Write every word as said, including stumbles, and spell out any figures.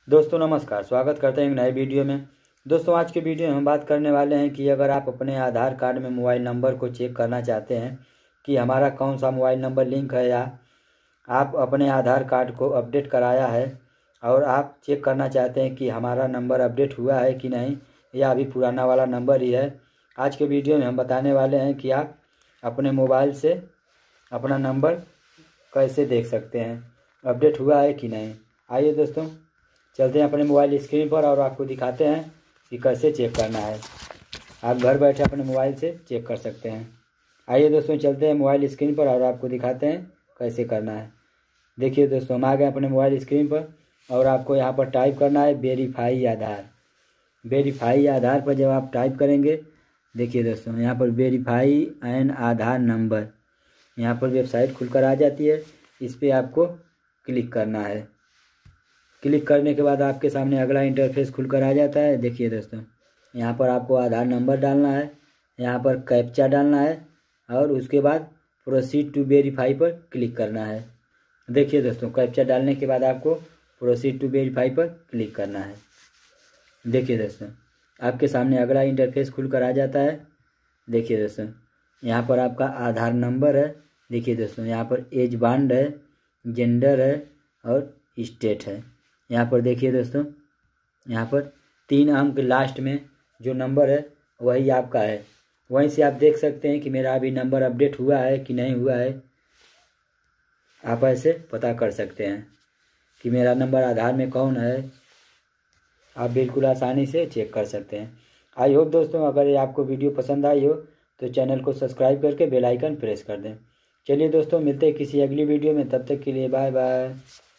दोस्तों नमस्कार, स्वागत करते हैं एक नए वीडियो में। दोस्तों आज के वीडियो में हम बात करने वाले हैं कि अगर आप अपने आधार कार्ड में मोबाइल नंबर को चेक करना चाहते हैं कि हमारा कौन सा मोबाइल नंबर लिंक है, या आप अपने आधार कार्ड को अपडेट कराया है और आप चेक करना चाहते हैं कि हमारा नंबर अपडेट हुआ है कि नहीं, या अभी पुराना वाला नंबर ही है। आज के वीडियो में हम बताने वाले हैं कि आप अपने मोबाइल से अपना नंबर कैसे देख सकते हैं, अपडेट हुआ है कि नहीं। आइए दोस्तों चलते हैं अपने मोबाइल स्क्रीन पर और आपको दिखाते हैं कि कैसे चेक करना है। आप घर बैठे अपने मोबाइल से चेक कर सकते हैं। आइए दोस्तों चलते हैं मोबाइल स्क्रीन पर और आपको दिखाते हैं कैसे करना है। देखिए दोस्तों हम आ गए अपने मोबाइल स्क्रीन पर और आपको यहाँ पर टाइप करना है वेरीफाई आधार। वेरीफाई आधार पर जब आप टाइप करेंगे, देखिए दोस्तों यहाँ पर वेरीफाई एन आधार नंबर, यहाँ पर वेबसाइट खुलकर आ जाती है। इस पर आपको क्लिक करना है। क्लिक करने के बाद आपके सामने अगला इंटरफेस खुलकर आ जाता है। देखिए दोस्तों यहाँ पर आपको आधार नंबर डालना है, यहाँ पर कैप्चा डालना है और उसके बाद प्रोसीड टू वेरीफाई पर क्लिक करना है। देखिए दोस्तों कैप्चा डालने के बाद आपको प्रोसीड टू वेरीफाई पर क्लिक करना है। देखिए दोस्तों आपके सामने अगला इंटरफेस खुलकर आ जाता है। देखिए दोस्तों यहाँ पर आपका आधार नंबर है। देखिए दोस्तों यहाँ पर एज बांड है, जेंडर है और स्टेट है। यहाँ पर देखिए दोस्तों यहाँ पर तीन अंक लास्ट में जो नंबर है वही आपका है। वहीं से आप देख सकते हैं कि मेरा अभी नंबर अपडेट हुआ है कि नहीं हुआ है। आप ऐसे पता कर सकते हैं कि मेरा नंबर आधार में कौन है। आप बिल्कुल आसानी से चेक कर सकते हैं। आई होप दोस्तों अगर ये आपको वीडियो पसंद आई हो तो चैनल को सब्सक्राइब करके बेल आइकन प्रेस कर दें। चलिए दोस्तों मिलते हैं किसी अगली वीडियो में, तब तक के लिए बाय बाय।